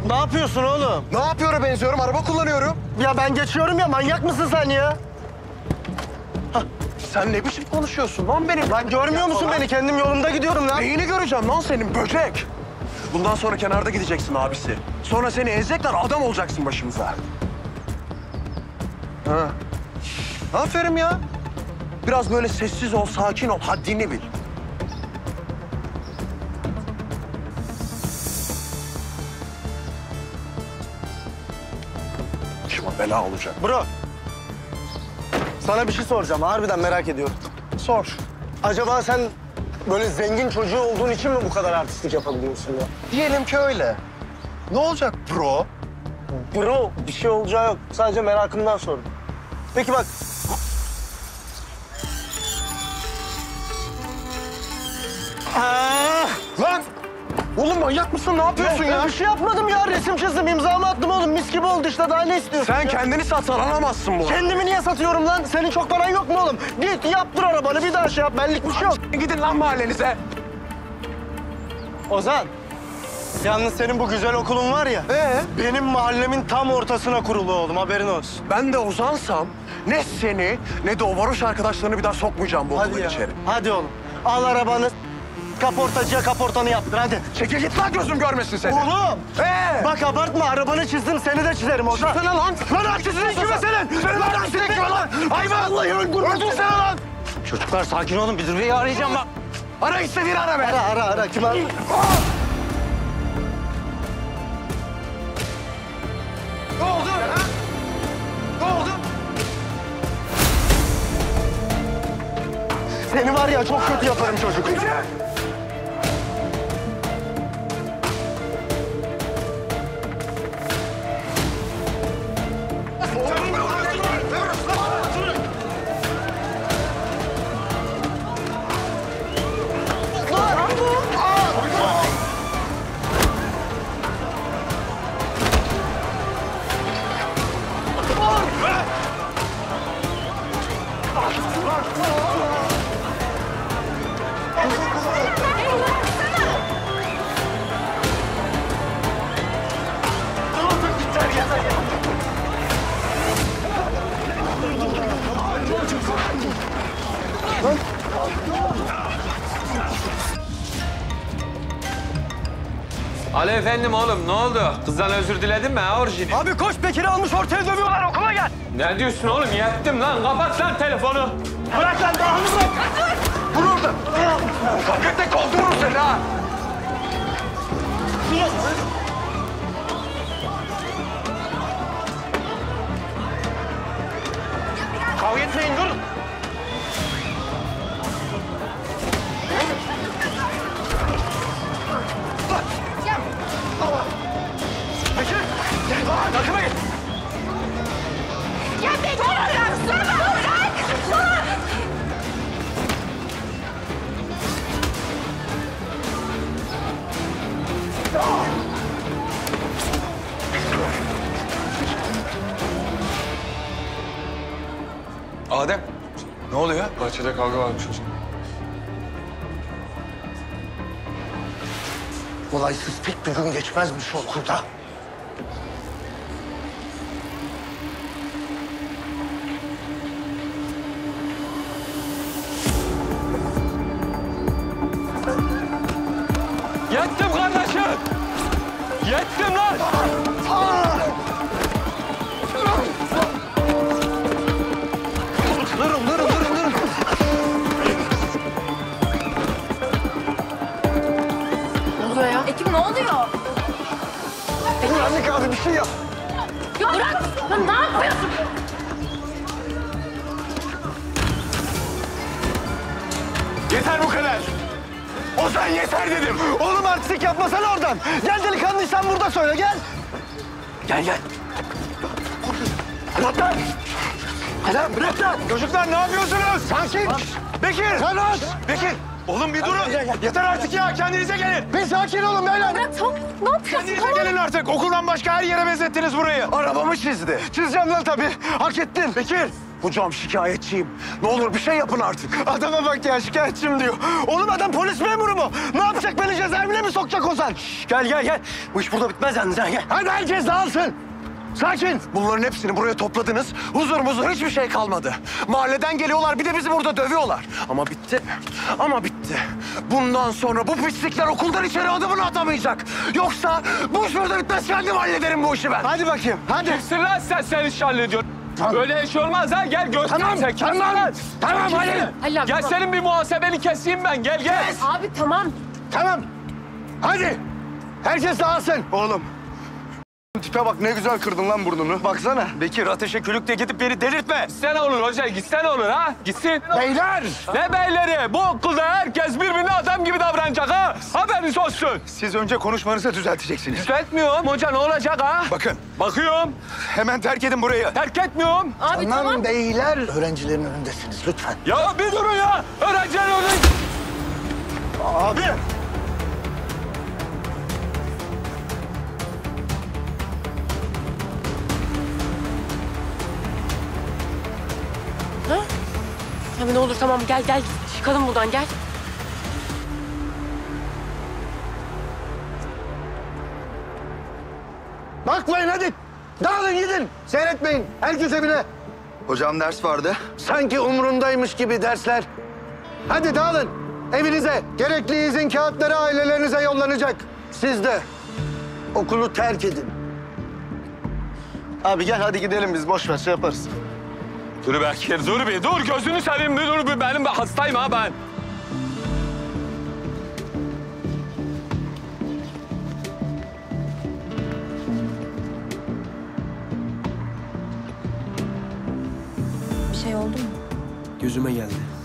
Ne yapıyorsun oğlum? Ne yapıyorum benziyorum? Araba kullanıyorum. Ya ben geçiyorum ya, manyak mısın sen ya? Sen ne biçim konuşuyorsun lan benim? Lan görmüyor musun beni? Kendim yolumda gidiyorum lan. Neyini göreceğim lan senin böcek? Bundan sonra kenarda gideceksin abisi. Sonra seni ezecekler, adam olacaksın başımıza. Ha. Aferin ya. Biraz böyle sessiz ol, sakin ol, haddini bil. Başıma bela olacak. Bro. Sana bir şey soracağım. Harbiden merak ediyorum. Sor. Acaba sen böyle zengin çocuğu olduğun için mi bu kadar artistlik yapabiliyorsun ya? Diyelim ki öyle. Ne olacak bro? Bro, bir şey olacağı yok. Sadece merakımdan sordum. Peki bak. Lan! Oğlum manyak mısın? Ne yapıyorsun ya? Bir şey yapmadım ya. Resim çizdim, imzamı attım oğlum. Mis gibi oldu işte. Daha ne istiyorsun Sen ya? kendini satsan alamazsın bunu. Kendimi niye satıyorum lan? Senin çok paran yok mu oğlum? Git yaptır arabanı, bir daha şey yap. Benlik bir şey yok. Gidin lan mahallenize. Ozan, yalnız senin bu güzel okulun var ya... Benim mahallemin tam ortasına kurulu oğlum, haberin olsun. Ben de uzansam ne seni ne de o varoş arkadaşlarını bir daha sokmayacağım bu okulun içeri. Hadi oğlum. Al arabanı, kaportacıya kaportanı yaptır hadi. Çekil git lan, gözüm görmesin seni. Oğlum! Bak abartma, arabanı çizdim, seni de çizerim Ozan. Sana lan! Lan aksesini kime senin? Senin lan aksesini kime lan? Hayvan! Vallahi öldürsene lan! Çocuklar sakin olun, bir Zülfiye'yi arayacağım bak. Ara istediğini ara be! Ara, kim ara? Ne oldu? Ha? Ne oldu? Seni var ya çok kötü yaparım çocuk. Alo efendim oğlum, ne oldu? Kızdan özür diledin mi ha orijini? Abi koş, Bekir'i almış ortaya dövüyorlar, okula gel. Ne diyorsun oğlum? Yettim lan. Kapat lan telefonu. Bırak lan, daha hızlı. Dur orada! Hakikaten kovdururum seni ha! Kavga etmeyin, durun. Bekir! Gel! Takıma git! Ya Bekir! Bıraksana! Bırak! Dur! Adem, ne oluyor? Bahçede kavga varmış hocam. Olaysız pek bir gün geçmezmiş şu okulda. Yettim kardeşim! Yettim lan! Durun. Ne oluyor ya? Ekim ne oluyor? Güvenlik abi bir şey yap. Ya bırak! Lan ne yapıyorsun? Yeter bu kadar! Ozan yeter dedim! Oğlum artistik yapmasana oradan. Gel delikanlıysan burada söyle, gel. Gel! Anahtar. Lan bırak lan. Çocuklar ne yapıyorsunuz? Sakin. Bekir! Bekir! Oğlum bir durun. Yeter artık ya. Kendinize gelin. Bir sakin olun beyler. Bırak tamam. Ne yapıyorsun? Kendinize gelin artık. Okuldan başka her yere benzettiniz burayı. Arabamı çizdi. Çizeceğim lan tabii. Hak ettin. Bekir! Hocam şikayetçiyim. Ne olur bir şey yapın artık. Adama bak ya, şikayetçiyim diyor. Oğlum adam polis memuru mu? Ne yapacak, beni cezaevine mi sokacak Ozan? Gel. Bu iş burada bitmez yalnız ha, gel. Hadi herkes dağılsın. Sakin. Bunların hepsini buraya topladınız. Huzur hiçbir şey kalmadı. Mahalleden geliyorlar, bir de bizi burada dövüyorlar. Ama bitti. Bundan sonra bu pislikler okuldan içeri adımını atamayacak. Yoksa bu iş burada bitmez, kendim hallederim bu işi ben. Hadi bakayım, hadi. Kimsin lan sen iş hallediyorsun? Böyle iş olmaz ha. Gel göster. Tamam, sen. Kimsin tamam. lan? Tamam, Kimsin? hadi. Halil abi, Gel tamam. senin bir muhasebeni keseyim ben. Gel. Abi tamam. Tamam. Hadi. Herkes dağılsın. Oğlum. Tipe bak, ne güzel kırdın lan burnunu. Baksana. Bekir ateşe külükle gidip beni delirtme. Gitsene olur hoca. Gitsene olur ha. Gitsin. Beyler. Ne beyleri? Bu okulda herkes birbirine adam gibi davranacak ha. Haberiniz olsun. Siz önce konuşmanızı düzelteceksiniz. Düzeltmiyorum. Hoca ne olacak ha? Bakın, Bakıyorum. hemen terk edin burayı. Terk etmiyorum. Abi tamam. beyler. Öğrencilerin önündesiniz lütfen. Ya bir durun ya. Öğrenciler öğrenci. Abi. Abi ne olur tamam gel. Çıkalım buradan gel. Bakmayın hadi. Dağılın gidin. Seyretmeyin. Herkes evine. Hocam ders vardı. Sanki umrundaymış gibi dersler. Hadi dağılın. Evinize. Gerekli izin kağıtları ailelerinize yollanacak. Siz de okulu terk edin. Abi gel hadi gidelim biz. Boş ver, şey yaparız. Dur Bekir, dur bir. Dur gözünü seveyim bir dur bir. Benim hastayım ha ben. Bir şey oldu mu? Gözüme geldi.